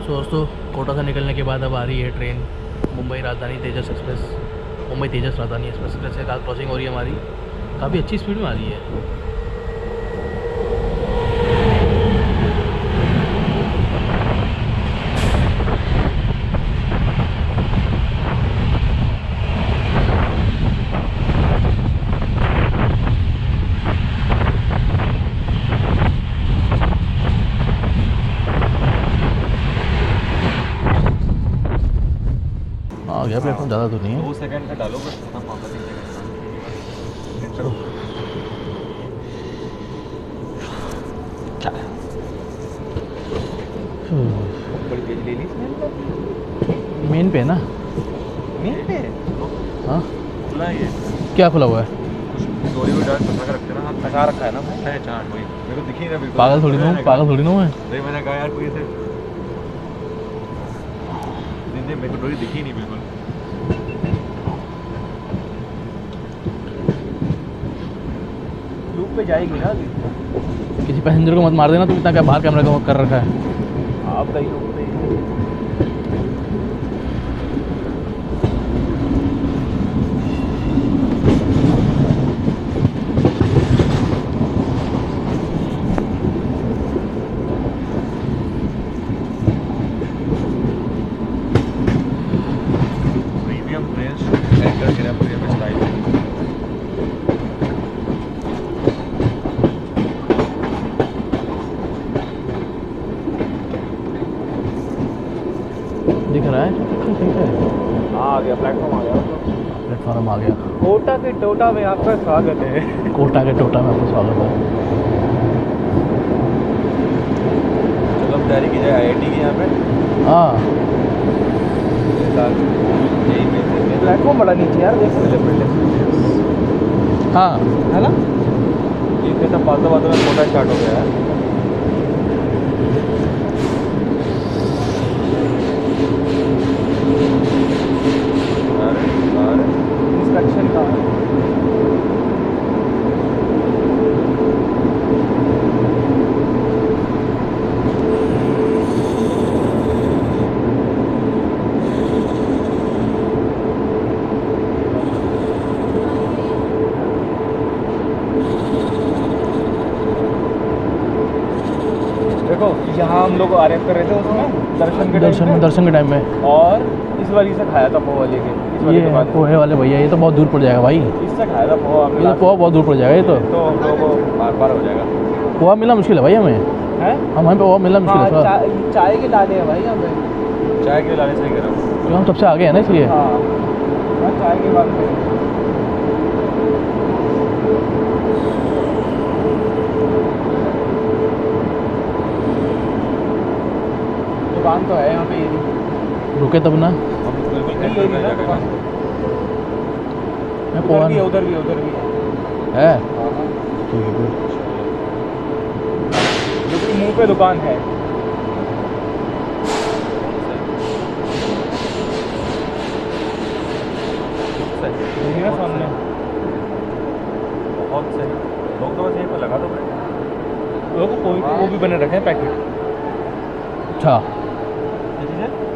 सो दोस्तों, कोटा से निकलने के बाद अब आ रही है ट्रेन मुंबई राजधानी तेजस एक्सप्रेस। मुंबई तेजस राजधानी एक्सप्रेस से रात क्रॉसिंग हो रही है हमारी, काफ़ी अच्छी स्पीड में आ रही है। आ गया प्लेटफॉर्म, ज़्यादा तो नहीं है। 2 सेकंड का डालो बस, खत्म होगा 3 सेकंड। बड़ी तेज ले ली इसने। मेन पे है ना? मेन पे हाँ, खुला है ये। क्या खुला हुआ है? स्टोरी में डाल पकड़ रखते ना, हाथ फंसा रखा है ना भाई। है चार्ट वही, मेरे को दिख ही नहीं रहा बिल्कुल। पागल थोड़ी ना हूँ, पागल थोड़ी ना हूँ मैं। नहीं, मैंने कहा यार कोई से नहीं, मेरे को डोरी दिखी ही नहीं बिल्कुल। लूप पे जाएगी ना अभी। किसी पैसेंजर को मत मार देना, तुम इतना क्या बाहर कैमरा कर रखा है? आप कहीं लूप पे प्रीमियम ट्रेन एंटर किया प्रीमियम स्टाइल। दिख रहा है? ठीक है, आ गया प्लेटफॉर्म, आ गया प्लेटफॉर्म आ गया। कोटा के टोटा में आपका स्वागत है। कोटा के टोटा में आपका स्वागत है। चलो अब तैयारी की जाए IIT की यहाँ पे। हाँ, यही प्लेटफॉर्म बड़ा नीचे यार, देख हाँ है ना। ये कैसा फालतू बातों में कोटा स्टार्ट हो गया है। इंस्पेक्शन का देखो, यहाँ हम लोग RF कर रहे थे उसमें दर्शन के टाइम में। और इस वाली से खाया था पोहा लेके। इस वाली ये दुकान से। पोहे वाले भैया, ये तो बहुत दूर पड़ जाएगा भाई। इससे खाया था पोहा हमने। ये तो पोहा बहुत दूर पड़ जाएगा। ये तो हम लोगों को बार बार हो जाएगा। पोहा मिलना मुश्किल है भाई हमें। हैं? हमें पोहा मिलना मुश्किल है थोड़ा। चाय के लाने हैं भाई हमें। चाय के लाने से ही कर रहा हूँ, क्योंकि हम सबसे आगे हैं ना, इसलिए। हाँ, चाय के बाद दुकान तो है यहाँ पे। रुके तब ना। हम बिल्कुल सेंटर में जाकर मैं पोहा उधर भी है। ठीक है, बिल्कुल मुंह पे दुकान है। देखिए ना सामने, बहुत सही। लोग तो बस यहीं पर लगा दो लोग, कोई वो भी बने रखे हैं पैकेट। अच्छा। क्या चीज़ है?